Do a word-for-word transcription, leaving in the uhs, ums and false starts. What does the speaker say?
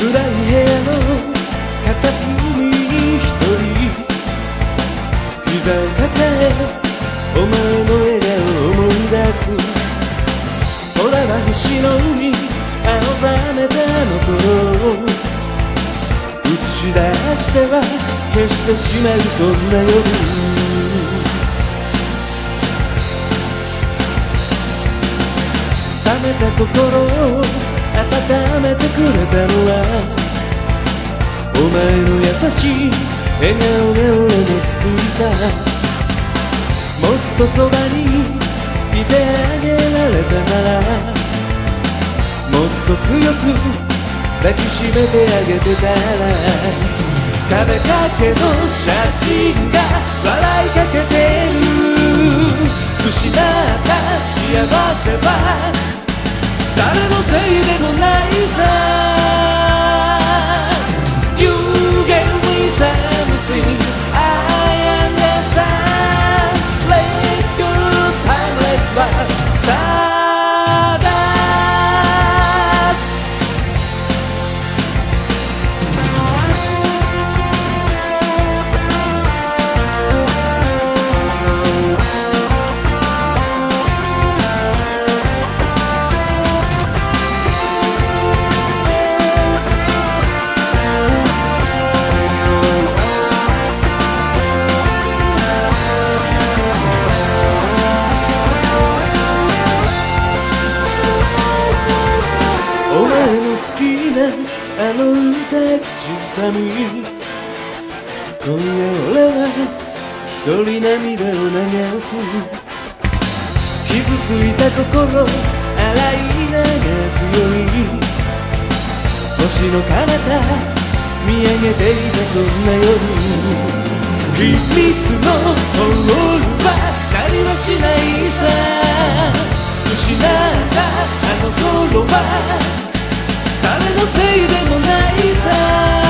暗い部屋の片隅に一人膝を抱えお前の笑顔を思い出す。空は星の海青ざめたあの頃を映し出しては消してしまうそんな夜、冷めた心を温めてくれたのはお前の優しい笑顔が俺の救いさ。もっとそばにいてあげられたならもっと強く抱きしめてあげてたら、壁掛けの写真が笑いかけてる。失った幸せは誰のせいでもないさ。 You gave me something I understand. Let's go timeless love stardust. お前の好きなあの歌口ずさみ、今夜俺は一人涙を流す。傷ついた心洗い流すように星の彼方見上げていたそんな夜、秘密のホールはなりはしないさ。失ったあの頃は誰のせいでもないさ。